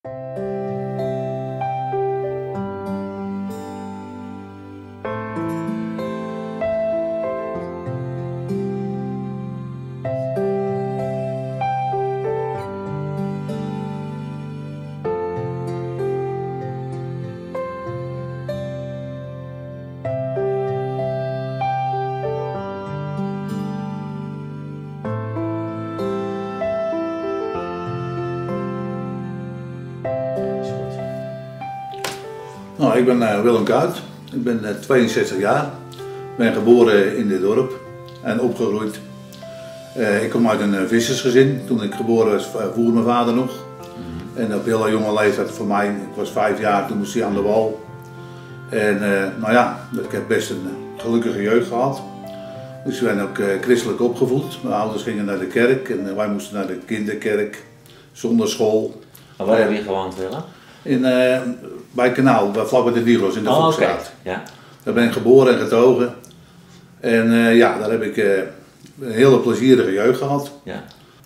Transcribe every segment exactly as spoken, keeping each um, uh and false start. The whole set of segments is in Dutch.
Nou, ik ben uh, Willem Kuit, ik ben uh, tweeënzestig jaar, ik ben geboren in dit dorp en opgegroeid. Uh, ik kom uit een uh, vissersgezin. Toen ik geboren was voerde mijn vader nog. Mm-hmm. En op hele jonge leeftijd voor mij, ik was vijf jaar, toen moest hij aan de wal. En uh, nou ja, ik heb best een uh, gelukkige jeugd gehad. Dus we zijn ook uh, christelijk opgevoed. Mijn ouders gingen naar de kerk en uh, wij moesten naar de kinderkerk, zonderschool. Maar waar uh, heb je gewoond, Willem? In, uh, bij Kanaal, vlak bij de Diegels in de oh, Volksstraat. Okay. Ja. Daar ben ik geboren en getogen. En uh, ja, daar heb ik uh, een hele plezierige jeugd gehad. Ja.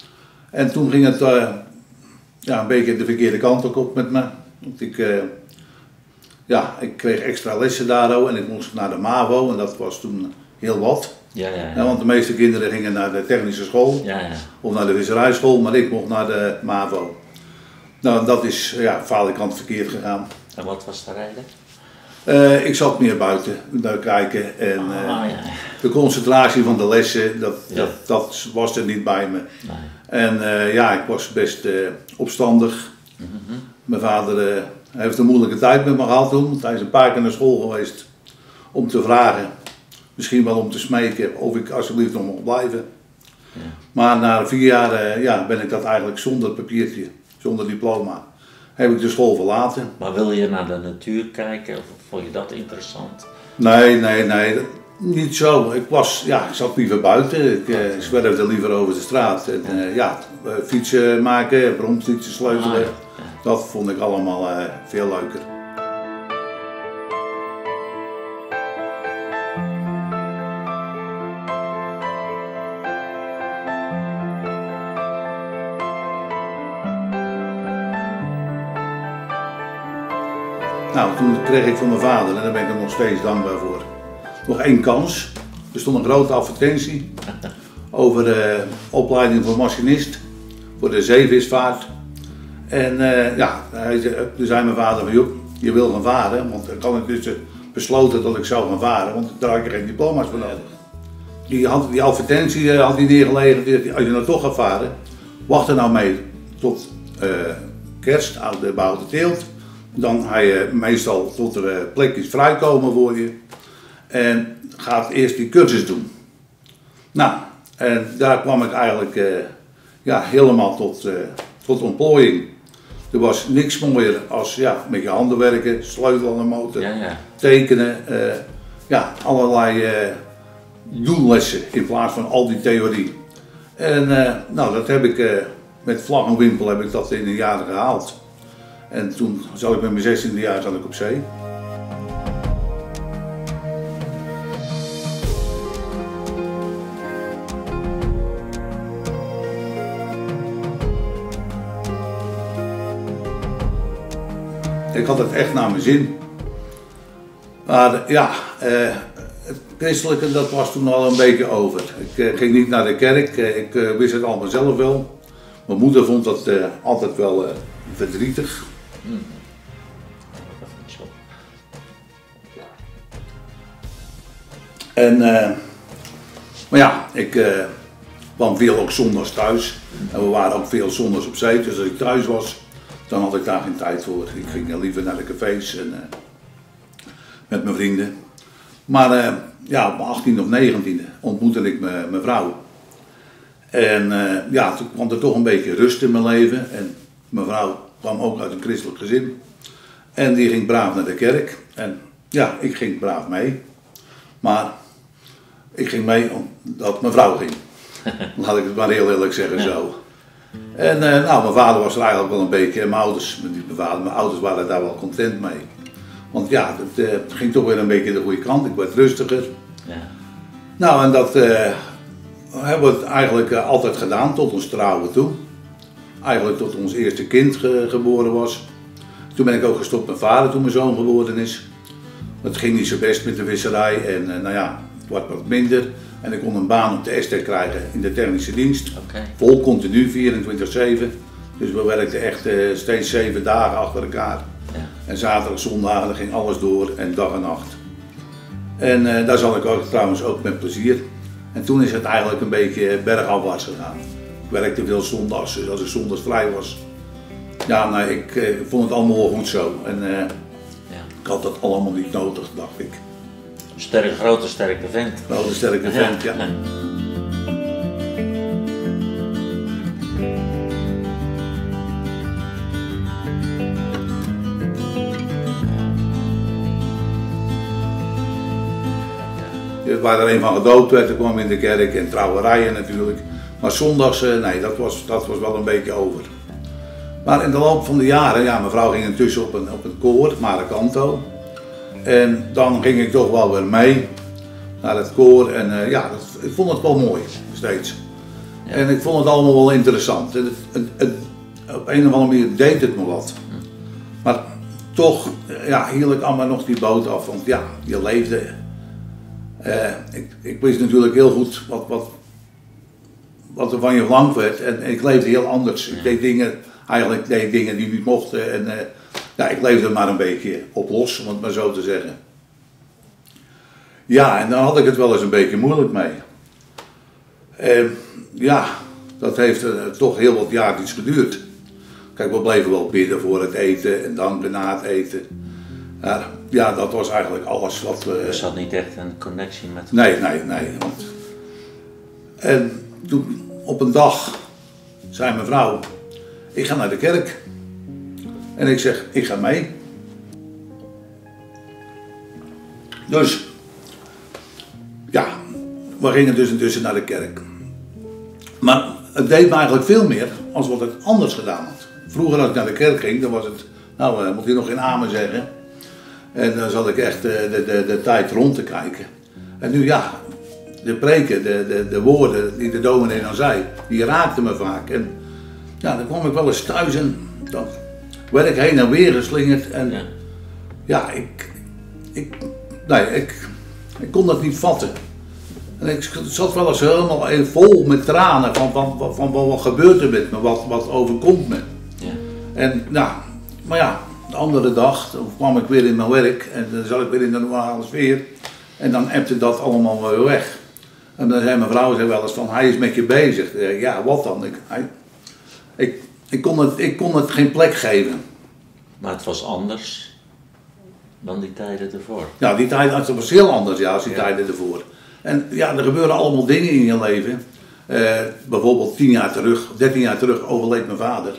En toen ging het uh, ja, een beetje de verkeerde kant ook op met me. Want ik, uh, ja, ik kreeg extra lessen daar ook en ik moest naar de MAVO en dat was toen heel wat. Ja, ja, ja. Ja, want de meeste kinderen gingen naar de technische school ja, ja. of naar de visserijschool, maar ik mocht naar de MAVO. Nou, dat is ja, falikant verkeerd gegaan. En wat was de reden? Uh, ik zat meer buiten naar kijken en uh, oh, ja. de concentratie van de lessen, dat, ja. dat, dat was er niet bij me. Nee. En uh, ja, ik was best uh, opstandig. Mm-hmm. Mijn vader uh, heeft een moeilijke tijd met me gehad toen, want hij is een paar keer naar school geweest om te vragen, misschien wel om te smeken of ik alsjeblieft nog mocht blijven. Ja. Maar na vier jaar uh, ja, ben ik dat eigenlijk zonder papiertje, zonder diploma, heb ik de school verlaten. Maar wil je naar de natuur kijken of vond je dat interessant? Nee, nee, nee, niet zo. Ik was, ja, ik zat liever buiten. Ik uh, zwerfde liever over de straat. En uh, ja, fietsen maken, rondfietsen sleutelen, ah, ja. Ja. Dat vond ik allemaal uh, veel leuker. Nou, toen kreeg ik van mijn vader, en daar ben ik hem nog steeds dankbaar voor, nog één kans. Er stond een grote advertentie over de opleiding voor machinist, voor de zeevisvaart. En uh, ja, hij zei, toen zei mijn vader van, joh, je wil gaan varen, want dan kan ik dus besloten dat ik zou gaan varen, want daar had je geen diploma's voor nodig. Die, had, die advertentie had hij neergelegd, als je nou toch gaat varen, wacht er nou mee tot uh, kerst, oude bouwde teelt. Dan ga je meestal tot er plekjes vrijkomen voor je en gaat eerst die cursus doen. Nou, en daar kwam ik eigenlijk uh, ja, helemaal tot, uh, tot ontplooiing. Er was niks mooier als ja, met je handen werken, sleutelen aan de motor, ja, ja. tekenen, uh, ja, allerlei uh, doellessen in plaats van al die theorie. En uh, nou, dat heb ik uh, met vlag en wimpel heb ik dat in een jaar gehaald. En toen zat ik met mijn zestiende jaar zat ik op zee. Ik had het echt naar mijn zin. Maar ja, eh, het christelijke dat was toen al een beetje over. Ik eh, ging niet naar de kerk, eh, ik eh, wist het allemaal zelf wel. Mijn moeder vond dat eh, altijd wel eh, verdrietig. Hmm. En, uh, maar ja, ik uh, kwam veel ook zondags thuis en we waren ook veel zondags op zee, dus als ik thuis was, dan had ik daar geen tijd voor. Ik ging liever naar de cafés en, uh, met mijn vrienden. Maar uh, ja, op mijn achttiende of negentiende ontmoette ik mijn vrouw. En uh, ja, toen kwam er toch een beetje rust in mijn leven en mijn vrouw kwam ook uit een christelijk gezin. En die ging braaf naar de kerk en ja, ik ging braaf mee. Maar ik ging mee omdat mijn vrouw ging. Laat ik het maar heel eerlijk zeggen zo. En uh, nou, mijn vader was er eigenlijk wel een beetje, en mijn ouders, niet mijn vader, mijn ouders waren daar wel content mee. Want ja, het uh, ging toch weer een beetje de goede kant, ik werd rustiger. Ja. Nou, en dat uh, hebben we het eigenlijk uh, altijd gedaan, tot ons trouwen toe. eigenlijk tot ons eerste kind ge geboren was. Toen ben ik ook gestopt met vader toen mijn zoon geboren is. Het ging niet zo best met de visserij en uh, nou ja, het werd wat minder. En ik kon een baan op de Ester krijgen in de technische dienst. Okay. Vol continu, vierentwintig zeven. Dus we werkten echt uh, steeds zeven dagen achter elkaar. Ja. En zaterdag, zondagen ging alles door en dag en nacht. En uh, daar zat ik ook trouwens ook met plezier. En toen is het eigenlijk een beetje bergafwaarts gegaan. Ik werkte veel zondags, dus als ik zondags vrij was. Ja, nou, ik uh, vond het allemaal wel goed zo. En uh, ja. ik had dat allemaal niet nodig, dacht ik. Een sterke, grote, sterke vent. Grote, sterke vent, ja. ja. ja. Waar er een van gedood werd, kwam we in de kerk en trouwerijen natuurlijk. Maar zondags, nee, dat was, dat was wel een beetje over. Maar in de loop van de jaren, ja, mijn vrouw ging intussen op een, op een koor, Maracanto. En dan ging ik toch wel weer mee naar het koor en uh, ja, dat, ik vond het wel mooi, steeds. Ja. En ik vond het allemaal wel interessant. En het, het, het, op een of andere manier deed het me wat. Maar toch, ja, hield ik allemaal nog die boot af, want ja, je leefde. Uh, ik, ik wist natuurlijk heel goed wat, wat, wat er van je verlangd werd en ik leefde heel anders. Ik deed dingen, eigenlijk deed ik dingen die niet mochten en uh, ja, ik leefde maar een beetje op los, om het maar zo te zeggen. Ja, en dan had ik het wel eens een beetje moeilijk mee. Uh, ja, dat heeft uh, toch heel wat jaar iets geduurd. Kijk, we bleven wel bidden voor het eten en danken na het eten. Ja, ja, dat was eigenlijk alles wat we... Er zat niet echt een connectie met... Nee, nee, nee. Want... En toen op een dag zei mijn vrouw, ik ga naar de kerk. En ik zeg, ik ga mee. Dus, ja, we gingen dus intussen naar de kerk. Maar het deed me eigenlijk veel meer als wat ik anders gedaan had. Vroeger als ik naar de kerk ging, dan was het, nou, uh, moet je nog geen amen zeggen. En dan zat ik echt de, de, de, de tijd rond te kijken. En nu ja, de preken, de, de, de woorden die de dominee dan zei, die raakten me vaak. En ja, dan kwam ik wel eens thuis en dan werd ik heen en weer geslingerd. En ja, ja ik, ik, nee, ik, ik kon dat niet vatten. En ik zat wel eens helemaal vol met tranen van, van, van, van wat gebeurt er met me, wat, wat overkomt me. Ja. En nou, maar ja. De andere dag dan kwam ik weer in mijn werk en dan zat ik weer in de normale sfeer en dan appte dat allemaal weer weg. En dan zei mijn vrouw zei wel eens van, hij is met je bezig. Ja, wat dan? Ik, hij, ik, ik, kon het, ik kon het geen plek geven. Maar het was anders dan die tijden ervoor? Ja, die tijd, het was heel anders ja, als die ja. tijden ervoor. En ja, er gebeuren allemaal dingen in je leven. Uh, bijvoorbeeld tien jaar terug, dertien jaar terug overleed mijn vader.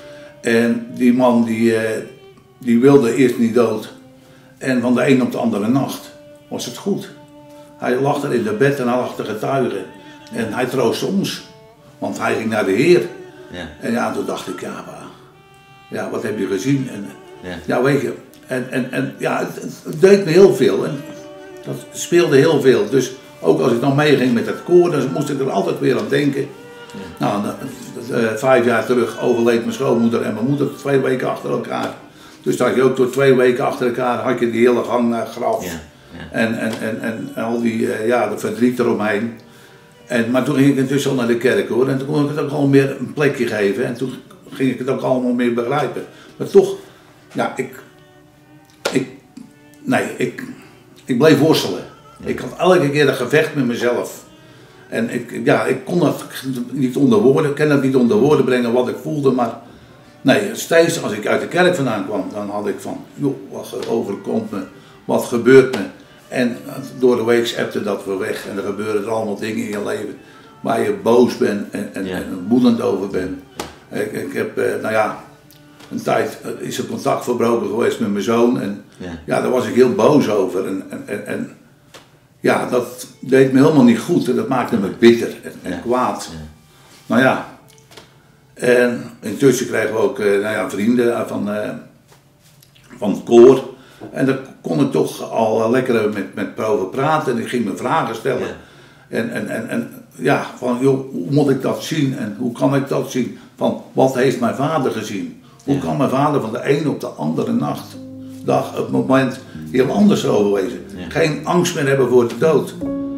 En die man die... Uh, Die wilde eerst niet dood. En van de een op de andere nacht was het goed. Hij lag er in de bed en hij lag te getuigen. En hij troostte ons. Want hij ging naar de Heer. Ja. En ja, toen dacht ik, ja, maar, ja wat heb je gezien? En, ja. ja, weet je. En, en, en ja, het, het deed me heel veel. En dat speelde heel veel. Dus ook als ik dan meeging met het koor, dan moest ik er altijd weer aan denken. Ja. Nou, uh, vijf jaar terug overleed mijn schoonmoeder en mijn moeder twee weken achter elkaar. Dus dat je ook door twee weken achter elkaar had je die hele gang naar graf. Ja, ja. En, en, en, en al die, uh, ja, de verdriet eromheen. En, maar toen ging ik intussen al naar de kerk hoor. En toen kon ik het ook al meer een plekje geven. En toen ging ik het ook allemaal meer begrijpen. Maar toch, ja, ik, ik, nee, ik, ik bleef worstelen. Ja. Ik had elke keer een gevecht met mezelf. En ik, ja, ik kon dat niet onder woorden, ik kan dat niet onder woorden brengen wat ik voelde, maar nee, steeds als ik uit de kerk vandaan kwam, dan had ik van, joh, wat overkomt me, wat gebeurt me. En door de week appte dat we weg en er gebeuren er allemaal dingen in je leven waar je boos bent en, en, ja. en woedend over bent. Ik, ik heb, nou ja, een tijd is er contact verbroken geweest met mijn zoon en ja, ja daar was ik heel boos over. En, en, en, en ja, dat deed me helemaal niet goed en dat maakte me bitter en, en ja. kwaad. Ja. Nou ja, en intussen kregen we ook nou ja, vrienden van, uh, van het koor. En daar kon ik toch al lekker met, met proven praten en ik ging me vragen stellen. Ja. En, en, en, en ja, van joh, hoe moet ik dat zien en hoe kan ik dat zien? Van wat heeft mijn vader gezien? Hoe Ja. kan mijn vader van de ene op de andere nacht, dag, op het moment heel anders overwezen? Ja. Geen angst meer hebben voor de dood.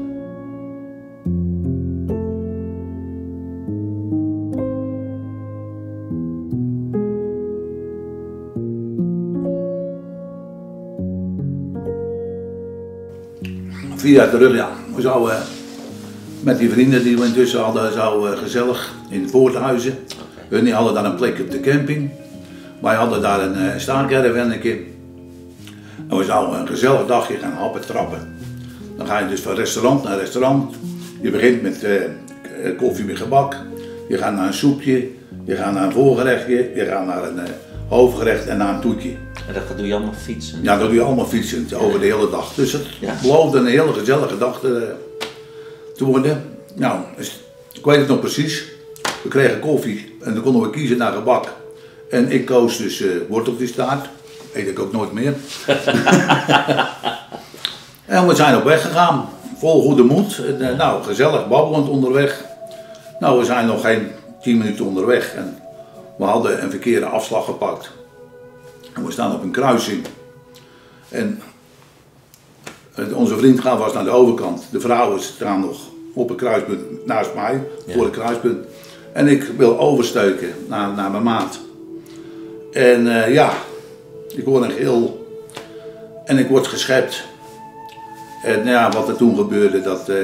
Vier jaar terug, ja. We zouden uh, met die vrienden die we intussen hadden, zo uh, gezellig in Voorthuizen. Hun die hadden daar een plek op de camping. Wij hadden daar een uh, staakervennetje. En we zouden een gezellig dagje gaan happen trappen. Dan ga je dus van restaurant naar restaurant. Je begint met uh, koffie met gebak. Je gaat naar een soepje. Je gaat naar een voorgerechtje. Je gaat naar een uh, hoofdgerecht en naar een toetje. En dat doe je allemaal fietsen? Ja, dat doe je allemaal fietsend over de hele dag. Dus het Ja. beloofde een hele gezellige dag te, te worden. Nou, dus, ik weet het nog precies. We kregen koffie en dan konden we kiezen naar gebak. En ik koos dus uh, worteltjestaart. Eet ik ook nooit meer. En we zijn op weg gegaan. Vol goede moed. En, uh, nou, gezellig babbelend onderweg. Nou, we zijn nog geen tien minuten onderweg. En we hadden een verkeerde afslag gepakt. En we staan op een kruising. En onze vriend gaat was naar de overkant. De vrouwen staan nog op een kruispunt naast mij, Ja. voor het kruispunt. En ik wil oversteken naar, naar mijn maat. En uh, ja, ik hoor een gil. En ik word geschept. En ja, wat er toen gebeurde, dat, uh,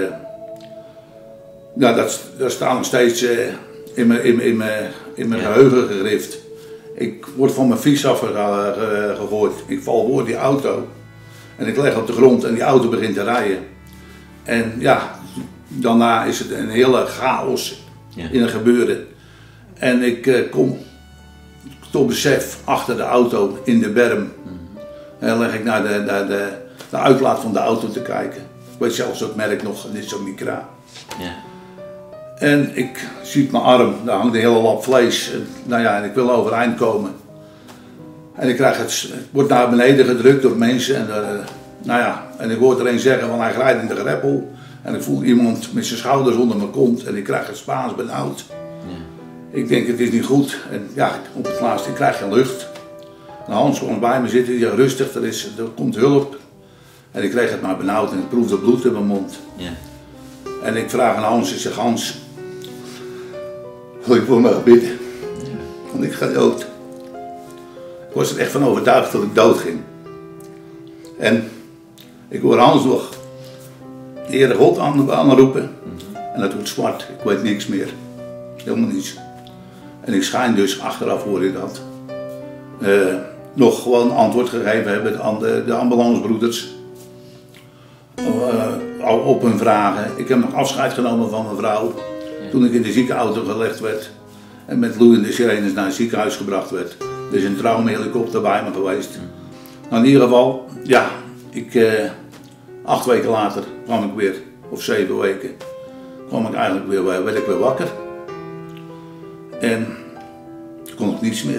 ja, dat, dat staat nog steeds uh, in mijn, in, in, mijn, in mijn Ja. geheugen gegrift. Ik word van mijn fiets afgegooid. Ik val voor die auto. En ik leg op de grond en die auto begint te rijden. En ja, daarna is het een hele chaos Ja. in het gebeuren. En ik uh, kom tot besef achter de auto in de berm. Mhm. En dan leg ik naar de, naar de, de uitlaat van de auto te kijken. Ik weet zelfs ook merk nog, dit is zo'n micra. Ja. En ik zie mijn arm, daar hangt een hele lap vlees. En, nou ja, en ik wil overeind komen. En ik krijg het, het wordt naar beneden gedrukt door mensen. En, uh, nou ja, en ik hoor er een zeggen van hij glijdt in de greppel. En ik voel iemand met zijn schouders onder mijn kont en ik krijg het Spaans benauwd. Ja. Ik denk het is niet goed. En ja, op het laatste ik krijg geen lucht. En Hans kwam bij me zitten, ja rustig, er, is, er komt hulp. En ik kreeg het maar benauwd en ik proefde bloed in mijn mond. Ja. En ik vraag aan Hans, ik zeg Hans, wil je voor me bidden? Want ik ga dood. Ik was er echt van overtuigd dat ik dood ging. En ik hoor Hans nog de Heere God aan, aanroepen. En het wordt zwart, ik weet niks meer. Helemaal niets. En ik schijn dus, achteraf hoor je dat, uh, nog gewoon antwoord gegeven hebben aan de, de ambulancebroeders. Uh, op hun vragen. Ik heb nog afscheid genomen van mijn vrouw. Toen ik in de ziekenauto gelegd werd. En met loeiende sirenes naar het ziekenhuis gebracht werd. Er is een traumahelikopter bij me geweest. Nou, in ieder geval, ja, ik, uh, acht weken later kwam ik weer, of zeven weken, kwam ik eigenlijk weer, werd ik weer wakker. En toen kon ik niets meer.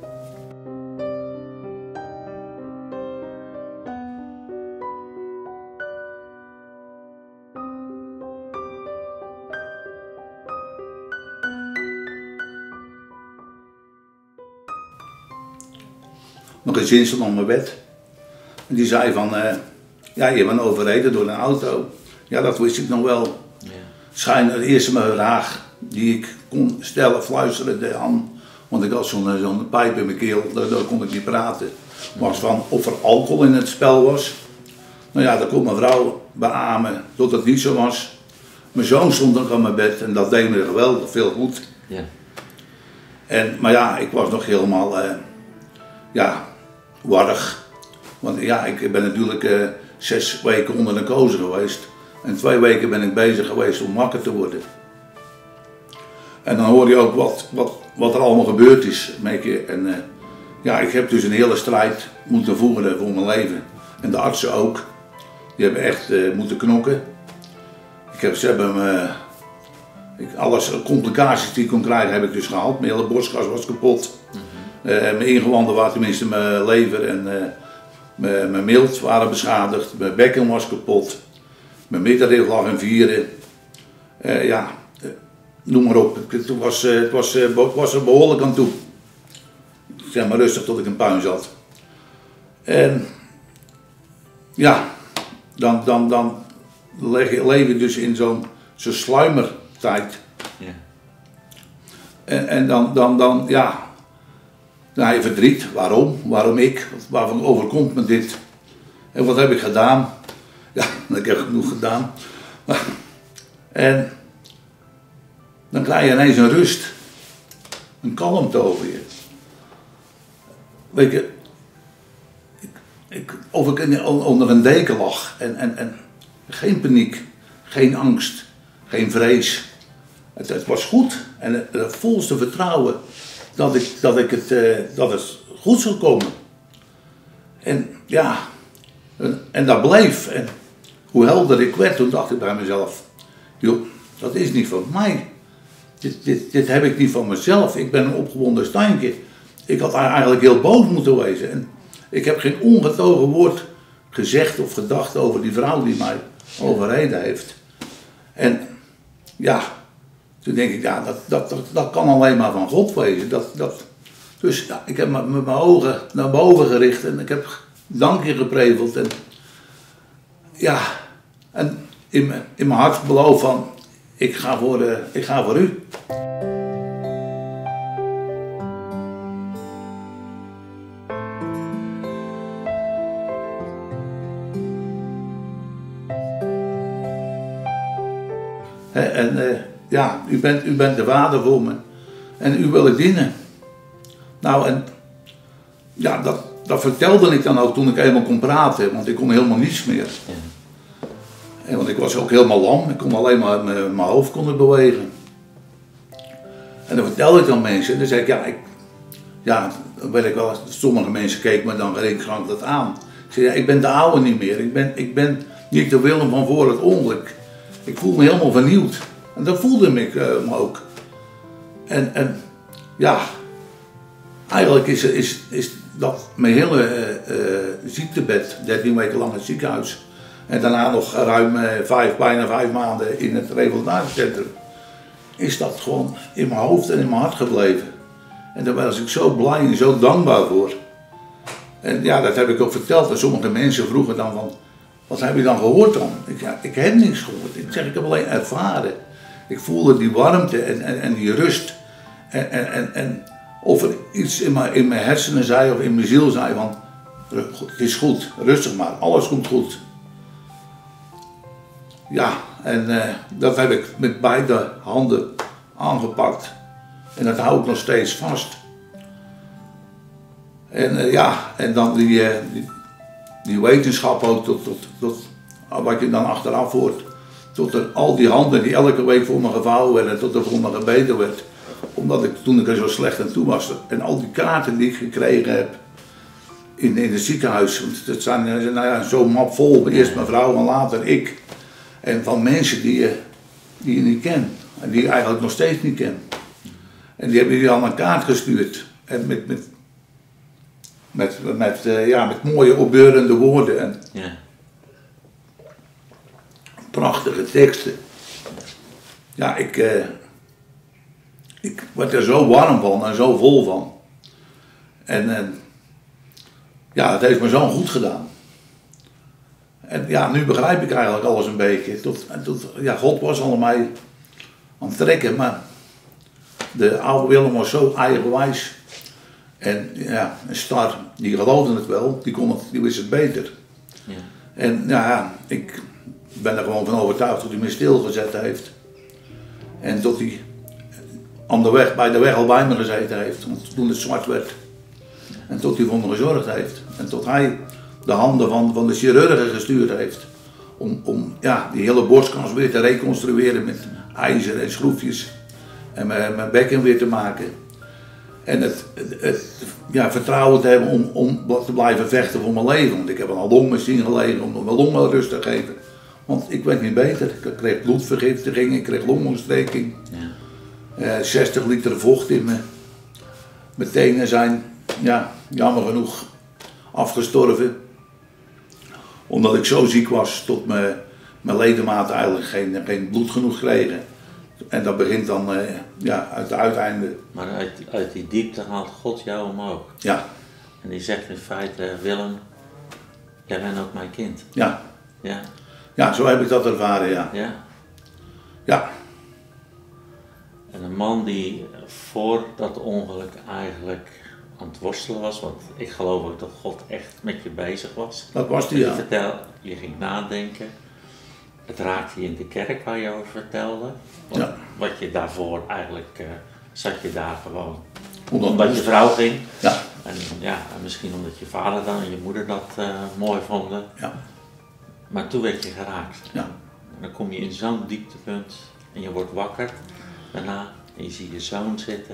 Mijn gezin stond op mijn bed. En die zei van, uh, ja, je bent overreden door een auto. Ja, dat wist ik nog wel. Ja. Schijn de eerste vraag die ik kon stellen, fluisteren aan. Want ik had zo'n zo'n pijp in mijn keel, daardoor kon ik niet praten. Was van of er alcohol in het spel was. Nou ja, daar kon mijn vrouw beamen dat het niet zo was. Mijn zoon stond ook aan mijn bed en dat deed me geweldig veel goed. Ja. En, maar ja, ik was nog helemaal, uh, ja, warrig. Want ja, ik ben natuurlijk uh, zes weken onder narcose geweest. En twee weken ben ik bezig geweest om wakker te worden. En dan hoor je ook wat, wat, wat er allemaal gebeurd is. Merk je. En uh, ja, ik heb dus een hele strijd moeten voeren voor mijn leven. En de artsen ook. Die hebben echt uh, moeten knokken. Ik heb, ze hebben me, ik, alles complicaties die ik kon krijgen heb ik dus gehad. Mijn hele borstkas was kapot. Mm-hmm. uh, mijn ingewanden waren, tenminste mijn lever en uh, mijn, mijn milt waren beschadigd. Mijn bekken was kapot. Mijn middenrif lag in vieren. Uh, ja, uh, noem maar op. Het, het, was, uh, het was, uh, was er behoorlijk aan toe. Zeg maar rustig tot ik in puin zat. En ja, dan, dan, dan leef je dus in zo'n zo'n sluimertijd. Ja. En, en dan, dan, dan, ja, dan heb je verdriet. Waarom? Waarom ik? Waarvan overkomt me dit? En wat heb ik gedaan? Ja, ik heb genoeg gedaan. En dan krijg je ineens een rust. Een kalmte over je. Weet je, ik, ik, of ik onder een deken lag. En, en, en geen paniek, geen angst, geen vrees. Het, het was goed. En het, het volste vertrouwen dat, ik, dat, ik het, uh, dat het goed zou komen. En ja, en, en dat bleef. En hoe helder ik werd, toen dacht ik bij mezelf, joh, dat is niet van mij. Dit, dit, dit heb ik niet van mezelf. Ik ben een opgewonden standje. Ik had eigenlijk heel boos moeten wezen. En ik heb geen ongetogen woord gezegd of gedacht over die vrouw die mij overreden heeft. En ja, toen denk ik, ja, dat, dat, dat, dat kan alleen maar van God wezen. Dat, dat, dus ja, ik heb met mijn ogen naar boven gericht en ik heb dankje gepreveld. En ja, en in mijn, in mijn hart beloof van, ik ga voor, uh, ik ga voor u. En uh, ja, u bent, u bent de vader voor me. En u wil ik dienen. Nou, en ja, dat, dat vertelde ik dan ook toen ik eenmaal kon praten. Want ik kon helemaal niets meer. Ja. En, want ik was ook helemaal lam. Ik kon alleen maar mijn hoofd kon bewegen. En dan vertelde ik dan mensen. En dan zei ik, ja, ik, ja, dan weet ik wel, sommige mensen keken me dan gelijk dat aan. Ik zei, ja, ik ben de oude niet meer. Ik ben, ik ben niet de Willem van voor het ongeluk. Ik voel me helemaal vernieuwd. En dat voelde ik uh, me ook. En, en ja, eigenlijk is, is, is dat mijn hele uh, uh, ziektebed, dertien weken lang in het ziekenhuis. En daarna nog ruim uh, vijf, bijna vijf maanden in het revalidatiecentrum. Is dat gewoon in mijn hoofd en in mijn hart gebleven. En daar was ik zo blij en zo dankbaar voor. En ja, dat heb ik ook verteld. En sommige mensen vroegen dan van, wat heb je dan gehoord dan? Ik, ja, ik heb niks gehoord. Ik zeg, ik heb alleen ervaren. Ik voelde die warmte en, en, en die rust. En, en, en, en of er iets in mijn, in mijn hersenen zei of in mijn ziel zei van, het is goed, rustig maar, alles komt goed. Ja, en uh, dat heb ik met beide handen aangepakt. En dat hou ik nog steeds vast. En uh, ja, en dan die, uh, die, die wetenschap ook, tot, tot, tot, wat je dan achteraf hoort. Tot er al die handen die elke week voor me gevouwen werden, tot er voor me gebeden werd. Omdat ik, toen ik er zo slecht aan toe was. En al die kaarten die ik gekregen heb in, in het ziekenhuis. Want het zijn nou ja, zo'n map vol, eerst mijn vrouw en later ik. En van mensen die je, die je niet kent. En die je eigenlijk nog steeds niet kent. En die hebben jullie al een kaart gestuurd. En met, met, met, met, uh, ja, met mooie opbeurende woorden. En ja. Prachtige teksten. Ja, ik, uh, ik word er zo warm van en zo vol van. En uh, ja, het heeft me zo goed gedaan. En ja, nu begrijp ik eigenlijk alles een beetje. Tot, tot, ja, God was al aan mij aan het trekken, maar de oude Willem was zo eigenwijs. En ja, een star, die geloofde het wel, die, kon het, die wist het beter. Ja. En ja, ik ben er gewoon van overtuigd dat hij me stilgezet heeft. En tot hij aan de weg, bij de weg al bij me gezeten heeft, toen het zwart werd. En tot hij voor me gezorgd heeft. En tot hij de handen van, van de chirurgen gestuurd heeft. Om, om ja, die hele borstkans weer te reconstrueren met ijzer en schroefjes. En mijn, mijn bekken weer te maken. En het, het, het ja, vertrouwen te hebben om, om te blijven vechten voor mijn leven. Want ik heb aan een longmachine gelegen om mijn longen rust te geven. Want ik werd niet beter. Ik kreeg bloedvergiftiging, ik kreeg longontsteking. Ja. Uh, zestig liter vocht in me. Mijn tenen zijn, ja, jammer genoeg afgestorven. Omdat ik zo ziek was tot mijn, mijn ledematen eigenlijk geen, geen bloed genoeg kregen. En dat begint dan uh, ja, uit het uiteinde. Maar uit, uit die diepte haalt God jou omhoog. Ja. En die zegt in feite, Willem, jij bent ook mijn kind. Ja. Ja. Ja, zo heb ik dat ervaren, ja. Ja. Ja. En een man die voor dat ongeluk eigenlijk aan het worstelen was, want ik geloof ook dat God echt met je bezig was. Dat was die, je ja. Vertel, je ging nadenken. Het raakte je in de kerk waar je over vertelde. Want Ja. Wat je daarvoor eigenlijk, uh, zat je daar gewoon Omdat, omdat je vrouw ging. Ja. En ja, en misschien omdat je vader dan en je moeder dat uh, mooi vonden. Ja. Maar toen werd je geraakt. Ja. En dan kom je in zo'n dieptepunt en je wordt wakker daarna en je ziet je zoon zitten.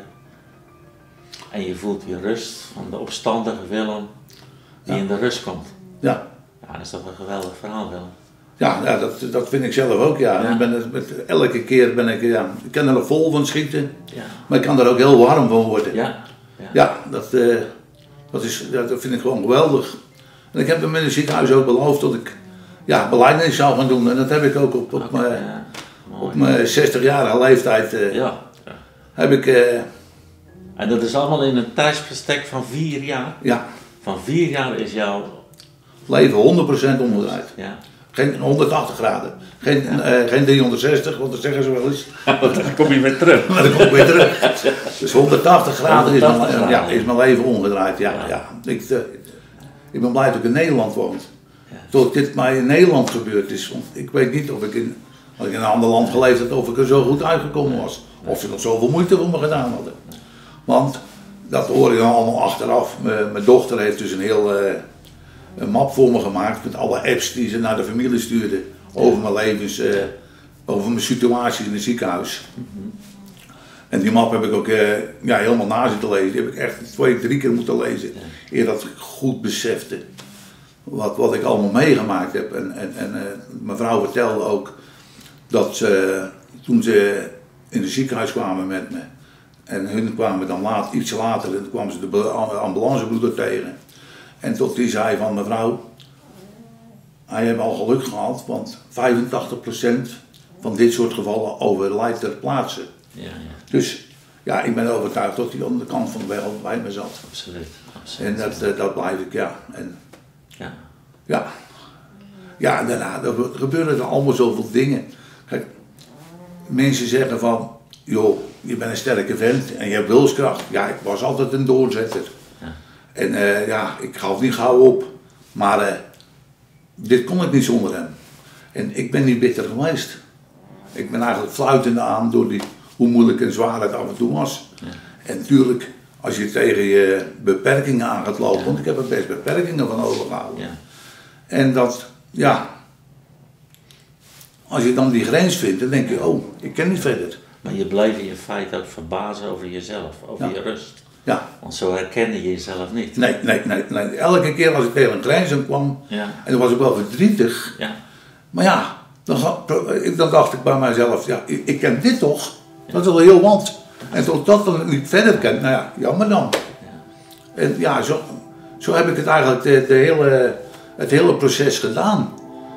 En je voelt die rust van de opstandige Willem die Ja. in de rust komt. Ja. Ja, dat is toch een geweldig verhaal, Willem. Ja, ja dat, dat vind ik zelf ook, ja. Ja. Ik ben, het- met, elke keer ben ik, ja, ik kan er vol van schieten, Ja. maar ik kan er ook heel warm van worden. Ja. Ja. Ja, dat, uh, dat, is, ja, dat vind ik gewoon geweldig. En ik heb hem in het ziekenhuis ook beloofd dat ik ja, belijdenis zou gaan doen. En dat heb ik ook op, op Oké, mijn ja. Mooi. op mijn zestigjarige leeftijd. Uh, Ja. Ja. heb ik, uh, En dat is allemaal in een tijdsbestek van vier jaar. ja, Van vier jaar is jouw... leven honderd procent omgedraaid. Ja. Geen honderdtachtig graden. Geen, uh, geen driehonderdzestig, want dat zeggen ze wel eens. Dan kom je weer terug. Maar dan kom ik weer terug. Dus honderdtachtig graden is mijn, honderdtachtig ja, graden. is mijn leven omgedraaid. Ja, Ja. ja. Ik, uh, ik ben blij dat ik in Nederland woon. Ja. Tot dit mij in Nederland gebeurd is. Want ik weet niet of ik in, als ik in een ander land geleefd had, of ik er zo goed uitgekomen was. Of ze nog zoveel moeite voor me gedaan hadden. Want dat hoor je dan allemaal achteraf. Mijn mijn dochter heeft dus een heel uh, een map voor me gemaakt met alle apps die ze naar de familie stuurde. Over mijn levens, uh, over mijn situatie in het ziekenhuis. En die map heb ik ook uh, ja, helemaal na zitten lezen. Die heb ik echt twee, drie keer moeten lezen. Eer dat ik goed besefte wat, wat ik allemaal meegemaakt heb. En, en, en uh, mijn vrouw vertelde ook dat ze, toen ze in het ziekenhuis kwamen met me. En hun kwamen dan laat, iets later, en toen kwamen ze de ambulancebroeder tegen. En tot die zei van mevrouw, hij heeft al geluk gehad, want vijfentachtig procent van dit soort gevallen overlijdt ter plaatse. Ja, ja. Dus ja, ik ben overtuigd dat hij aan de kant van de weg al bij me zat. Absoluut. Absoluut. En dat, uh, dat blijf ik, ja. En, Ja. ja. Ja, en daarna er gebeuren er allemaal zoveel dingen. Kijk, mensen zeggen van, joh, je bent een sterke vent en je hebt wilskracht. Ja, ik was altijd een doorzetter. Ja. En uh, ja, ik gaf niet gauw op. Maar uh, dit kon ik niet zonder hem. En ik ben niet bitter geweest. Ik ben eigenlijk fluitende aan door die, hoe moeilijk en zwaar het af en toe was. Ja. En natuurlijk, als je tegen je beperkingen aan gaat lopen, want ik heb er best beperkingen van overgehouden. Ja. En dat, ja, als je dan die grens vindt, dan denk je, oh, ik ken niet verder. Maar je bleef in feite ook verbazen over jezelf, over Ja. je rust. Ja, Want zo herkende je jezelf niet. nee, nee, nee, nee. Elke keer als ik tegen een grens aan kwam, Ja. en dan was ik wel verdrietig, Ja. maar ja, dan, ga- dan dacht ik bij mijzelf, ja, ik, ik ken dit toch? Dat is wel heel wat. En tot dat dan niet verder ken, nou ja, jammer dan. Ja. En ja, zo, zo heb ik het eigenlijk de, de hele, het hele proces gedaan.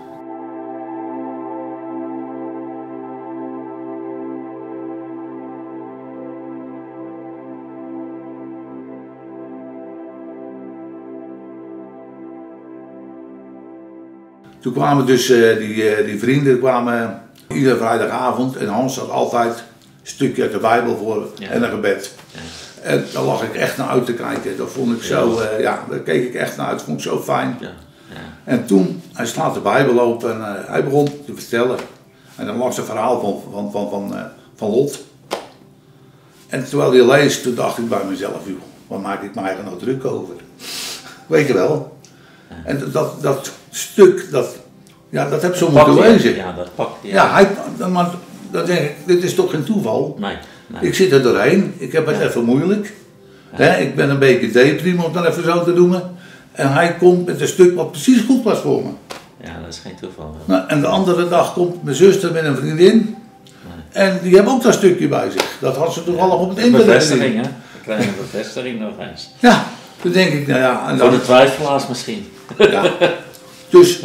Toen kwamen dus uh, die, uh, die vrienden kwamen iedere vrijdagavond en Hans had altijd een stukje uit de Bijbel voor Ja. en een gebed. Ja. En daar lag ik echt naar uit te kijken. Dat vond ik zo, uh, ja, daar keek ik echt naar uit. Dat vond ik zo fijn. Ja. Ja. En toen, hij slaat de Bijbel open en uh, hij begon te vertellen. En dan las een verhaal van, van, van, van, uh, van Lot. En terwijl hij leest, toen dacht ik bij mezelf, joh, waar maak ik me eigenlijk nog druk over? Weet je wel? En dat, dat stuk, dat, ja, dat heb ik zo moeten Pak je- lezen. Ja, dat pakt je. Ja, hij, dan, maar, dan denk ik, dit is toch geen toeval? Nee. nee. Ik zit er doorheen, ik heb het Ja. even moeilijk. Hè, ik ben een beetje deprim, om het dan even zo te noemen. En hij komt met een stuk wat precies goed was voor me. Ja, dat is geen toeval. Nou, en de andere dag komt mijn zuster met een vriendin. En die hebben ook dat stukje bij zich. Dat had ze toevallig op het Een internet bevestiging, gezien. hè? We krijgen een bevestiging nog eens. Ja, toen denk ik, nou ja. En Voor dan, de twijfelaars misschien. ja. Dus Ja.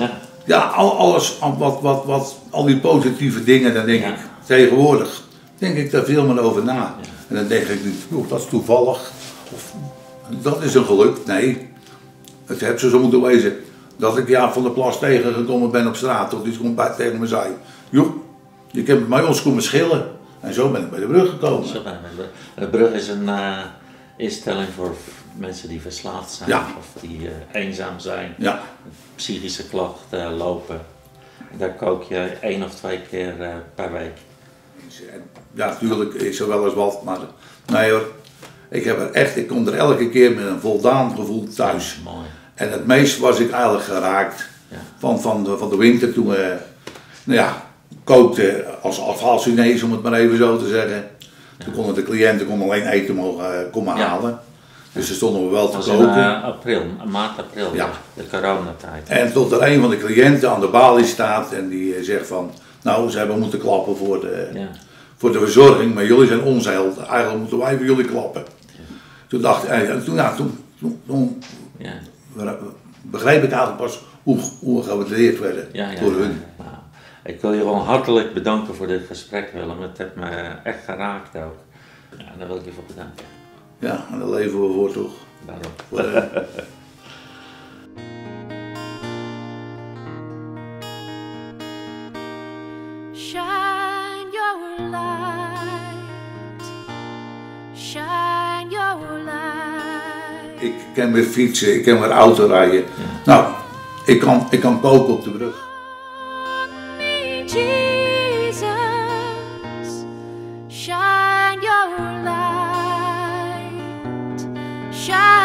Ja, al, alles, al wat, wat, wat, al die positieve dingen, dan denk Ja. ik tegenwoordig, denk ik daar veel meer over na. Ja. En dan denk ik niet, joh, dat is toevallig, of dat is een geluk. Nee, het heeft zo moeten wezen dat ik Jaap van der Plas tegengekomen ben op straat, of die komt bij, tegen me zei, joh, je kunt bij ons komen schillen. En zo ben ik bij de brug gekomen. Zo ben ik. De brug is een uh, instelling voor mensen die verslaafd zijn Ja. of die uh, eenzaam zijn, Ja, psychische klachten uh, lopen. En daar kook je één of twee keer uh, per week. ja, natuurlijk is er wel eens wat, maar nee hoor, ik heb er echt, ik kom er elke keer met een voldaan gevoel thuis. Mooi. En het meest was ik eigenlijk geraakt Ja. van, van, de, van de winter toen we, nou ja, kookten als afhaalchinees, om het maar even zo te zeggen. Toen konden de cliënten konden alleen eten mogen uh, komen Ja. halen. Dus dan stonden we wel te Dat was in koken. uh, april, maart, april, Ja. de coronatijd. En tot er een van de cliënten aan de balie staat en die uh, zegt van, nou, ze hebben moeten klappen voor de, Ja. voor de verzorging, maar jullie zijn onze held. Eigenlijk moeten wij voor jullie klappen. Toen dacht ik, en toen, ja, toen, toen, toen Ja. begreep ik eigenlijk pas hoe, hoe we gewaardeerd werden Ja, ja, door ja. hun. Nou, ik wil je gewoon hartelijk bedanken voor dit gesprek, Willem. Het heeft me echt geraakt ook. Ja, daar wil ik je voor bedanken. Ja, en daar leven we voor toch. Daarom. Voor, eh, Shine your light, shine your light. ik kan weer fietsen, ik kan weer auto rijden. Nou, ik kan, ik kan koken op de brug. Me, Jesus, shine your light, shine.